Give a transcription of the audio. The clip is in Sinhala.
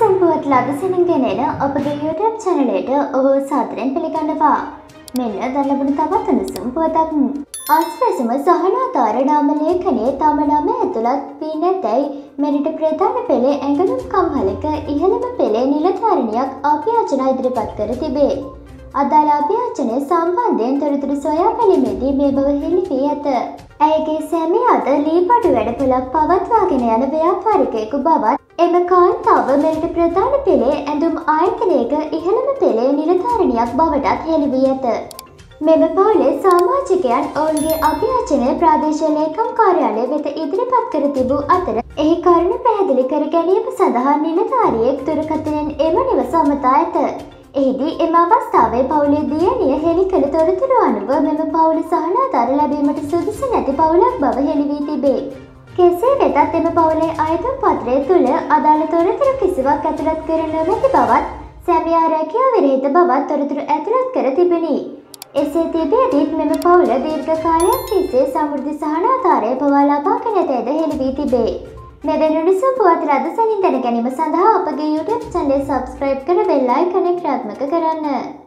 සම්පුවත් ලදසනින් ගෙනෙන ඔබගේ YouTube චැනලයට ඔබ සාදරයෙන් පිළිගන්නවා. මෙන්න දැන් ලැබුණු තවත් උණුසුම් පුවතක්. ආස්වාසම සහනාධාර නාම ලේඛනයේ තම නම ඇතුළත් වී නැතැයි මෙරට ප්‍රධාන පෙළේ ඇඟලුම් කම්හලක ඉහළම පෙළේ නිලධාරිනියක් අභ්‍යාචනා ඉදිරිපත් කර තිබේ. අදාළ අභ්‍යාචනය සම්බන්ධයෙන් තොරතුරු සොයා බැලීමේදී මේ බව හෙළි වී ඇත. ඇයගේ සැමියාද ලීපඩු වැඩපොළක් පවත්වාගෙන යන ව්‍යාපාරිකයෙකු බවත් එම කාන්තාව මෙරට ප්‍රධාන පෙළේ ඇඳුම් ආයතනයක ඉහළම පෙළේ නිලධාරිනියක් බවටත් හෙළි වී ඇත. මෙම පවුලේ සමාජිකයන් ඔවුන්ගේ අභ්‍යාචනය ප්‍රාදේශීය ලේකම් කාර්යාලය වෙත ඉදිරිපත් කර තිබූ අතර එහි කරුණු පැහැදිලි කර ගැනීම සඳහා නිලධාරියෙක් දුරකථනයෙන් එම නිවස අමතා ඇත. එහිදී එම අවස්ථාවේ පවුලේ දියණිය හෙළි කළ තොරතුරු අනුව මෙම පවුල සහනාධාර ලැබීමට සුදුසු නැති පවුලක් බව හෙළි වී තිබේ. කෙසේ වෙතත් එම පවුලේ අයතුම් පත්‍රය තුළ අදාළ තොරතුරු කිසිවක් ඇතුළත් කර නොමැති බවත් සැමියා රැකියාව විරහිත බවත් තොරතුරු ඇතුළත් කර තිබුණි. එසේ තිබියදීත් මෙම පවුල දීර්ඝ කාලයක් තිස්සේ සමෘද්ධි සහනාධාරය පවා ලබාගෙන ඇතැයිද හෙළි වී තිබේ. මෙවැනි උණුසුම් පුවත් රදසනින් දැන ගැනීම සඳහා අපගේ YouTube චැනලය සබ්ස්ක්‍රයිබ් කර බෙල් අයිකනය ක්‍රියාත්මක කරන්න.